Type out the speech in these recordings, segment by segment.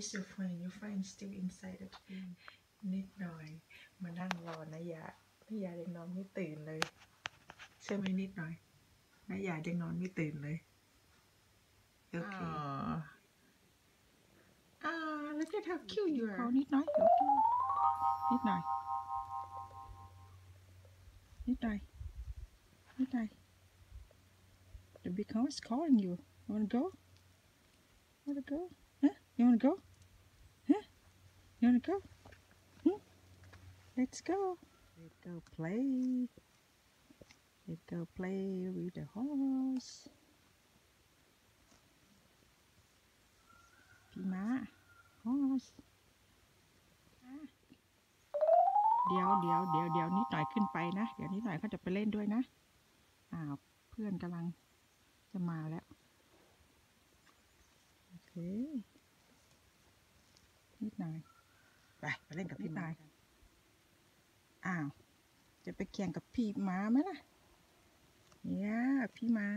is your friend? Your friend still inside the tree. นิดหน่อยมานั่งรอนะยายังนอนไม่ตื่นเลยใช่ไหมนิดหน่อยนะยายังนอนไม่ตื่นเลยโอเคlook at how cute you are นิดหน่อยนิดหน่อยนิดหน่อยนิดหน่อย The big house is calling you. You wanna go? Wanna go? Huh? You wanna go? Huh? You wanna go? Let's go. Let's go play. Let's go play with the horse. พี่ม้า horse. เดี๋ยวนิดหน่อยขึ้นไปนะเดี๋ยวนิดหน่อยเขาจะไปเล่นด้วยนะเพื่อนกำลังจะมาแล้วโอเคนิดหน่อยไปเล่นกับพี่ม้าจะไปแข่งกับพี่ม้าไหมล่ะเนี่ยพี่ม้า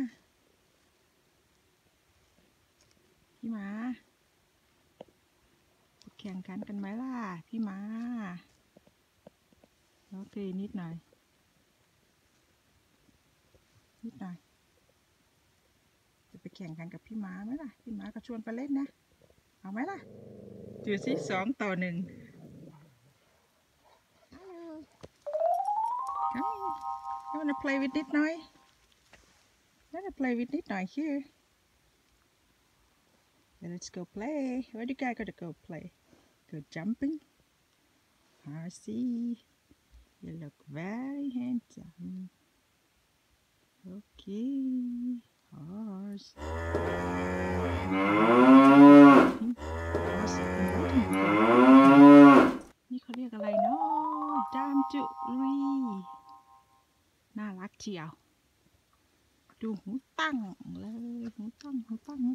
จะแข่งกันไหมล่ะพี่ม้าโอเคนิดหน่อยจะไปแข่งกันกับพี่ม้าไหมล่ะพี่ม้าก็ชวนไปเล่นนะเอาไหมล่ะดูสิ2 ต่อ 1 Come you wanna play with นิดหน่อย wanna play with นิดหน่อย here let's go play where do you guys gotta go play go jumping Horsey you look very handsome okay horse นี่เขาเรียกอะไรเนาะดามจุรีน่ารักเชียวดูหูตั้งเลยหูตั้ง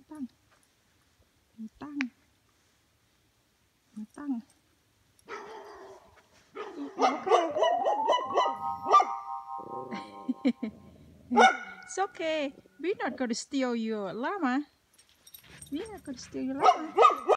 It's okay. We're not going to steal your llama.